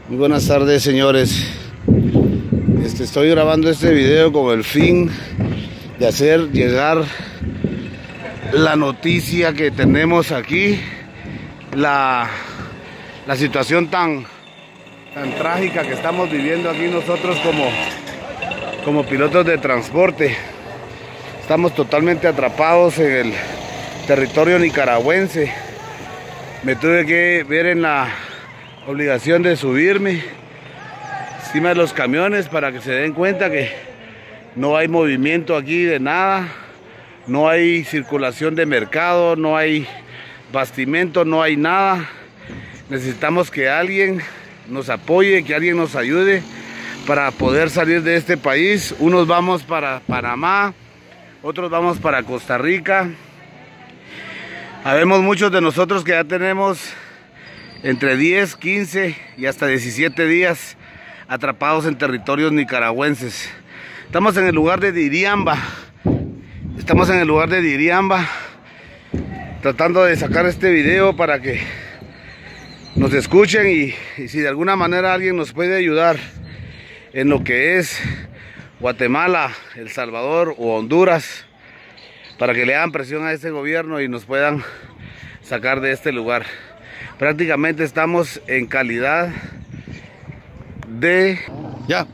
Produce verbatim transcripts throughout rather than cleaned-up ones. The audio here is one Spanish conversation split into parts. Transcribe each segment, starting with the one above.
Muy buenas tardes, señores. Este, estoy grabando este video con el fin de hacer llegar la noticia que tenemos aquí, la, la situación tan, tan trágica que estamos viviendo aquí nosotros como, como pilotos de transporte. Estamos totalmente atrapados en el territorio nicaragüense. Me tuve que ver en la obligación de subirme encima de los camiones para que se den cuenta que no hay movimiento aquí de nada, no hay circulación de mercado, no hay bastimento, no hay nada. Necesitamos que alguien nos apoye, que alguien nos ayude para poder salir de este país. Unos vamos para Panamá, otros vamos para Costa Rica. Habemos muchos de nosotros que ya tenemos entre diez, quince y hasta diecisiete días atrapados en territorios nicaragüenses. Estamos en el lugar de Diriamba. Estamos en el lugar de Diriamba tratando de sacar este video para que nos escuchen y, y si de alguna manera alguien nos puede ayudar en lo que es Guatemala, El Salvador o Honduras, para que le hagan presión a este gobierno y nos puedan sacar de este lugar. Prácticamente estamos en calidad de... Ya.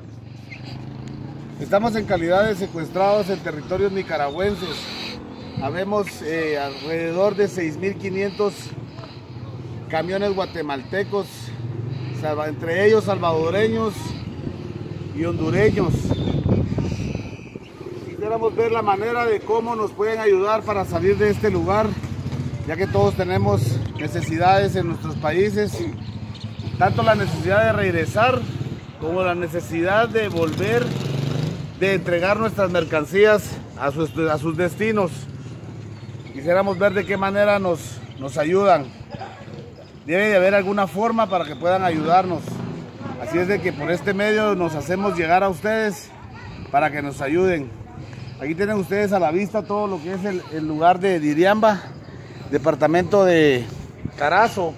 Estamos en calidad de secuestrados en territorios nicaragüenses. Habemos eh, alrededor de seis mil quinientos camiones guatemaltecos, entre ellos salvadoreños y hondureños. Quisiéramos ver la manera de cómo nos pueden ayudar para salir de este lugar, ya que todos tenemos necesidades en nuestros países, tanto la necesidad de regresar como la necesidad de volver, de entregar nuestras mercancías a sus, a sus destinos. Quisiéramos ver de qué manera nos, nos ayudan. Debe de haber alguna forma para que puedan ayudarnos. Así es de que por este medio nos hacemos llegar a ustedes para que nos ayuden. Aquí tienen ustedes a la vista todo lo que es el, el lugar de Diriamba, departamento de Carazo.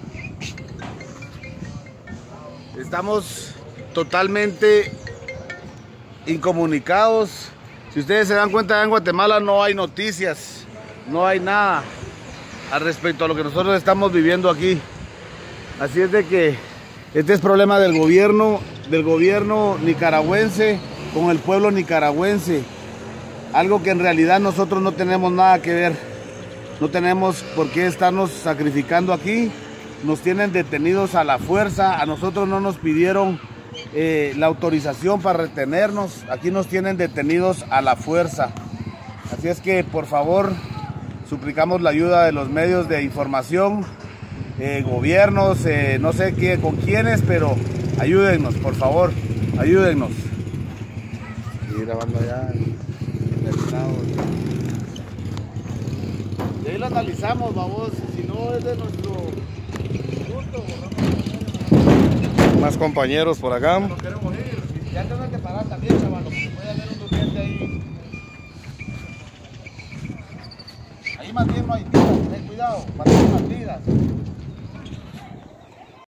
Estamos totalmente incomunicados. Si ustedes se dan cuenta, en Guatemala no hay noticias, no hay nada al respecto a lo que nosotros estamos viviendo aquí. Así es de que este es problema del gobierno, del gobierno nicaragüense con el pueblo nicaragüense. Algo que en realidad nosotros no tenemos nada que ver. No tenemos por qué estarnos sacrificando aquí. Nos tienen detenidos a la fuerza. A nosotros no nos pidieron eh, la autorización para retenernos. Aquí nos tienen detenidos a la fuerza. Así es que, por favor, suplicamos la ayuda de los medios de información, eh, gobiernos, eh, no sé qué, con quiénes, pero ayúdennos, por favor, ayúdennos. Y grabando allá. Y ahí lo analizamos, vamos, si no es de nuestro gusto. Más compañeros por acá. No queremos ir. Ya tengo que parar también, chaval, porque puede haber un durmiente ahí. Ahí más bien no hay tiras, ten cuidado, para las tiras.